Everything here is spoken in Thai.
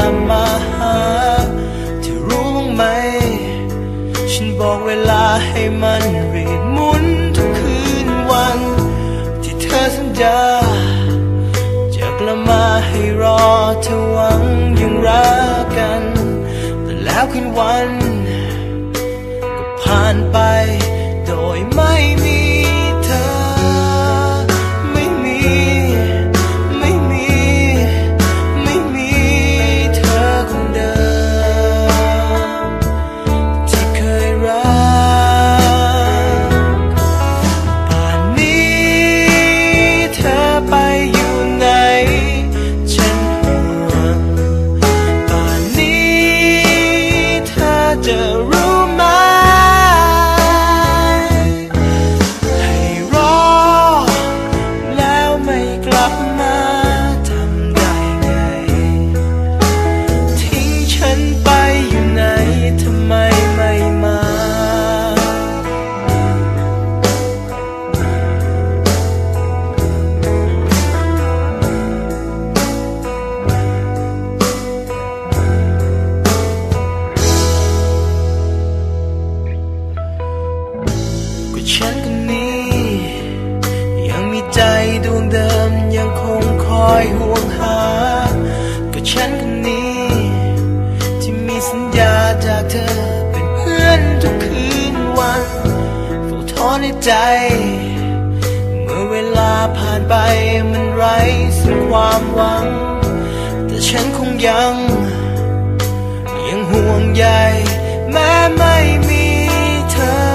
ามมาหาเธอรู้บ้างไหมฉันบอกเวลาให้มันรีบหมุนทุกคืนวันที่เธอสัญญาจะกลับมาให้รอเธอหวังยังรักกันแต่แล้วคืนวันก็ผ่านไปโดยไม่มีเธอไม่มีเธอคนเดิมที่เคยรักป่านนี้เธอไปอยู่ไหนฉันห่วงป่านนี้เธอจะรู้ไหมให้รอแล้วไม่กลับมาทำได้ไงทิ้งฉันไปอยู่ไหนทำไมไม่มาก็ฉันคนนี้ยังมีใจดวงเดิมยังคงคอยห่วงหาก็ฉันคนนี้ที่มีสัญญาจากเธอเป็นเพื่อนทุกคืนวันเฝ้าทอในใจเมื่อเวลาผ่านไปมันไร้ซึ่งความหวังแต่ฉันคงยังห่วงใยแม้ไม่มีเธอ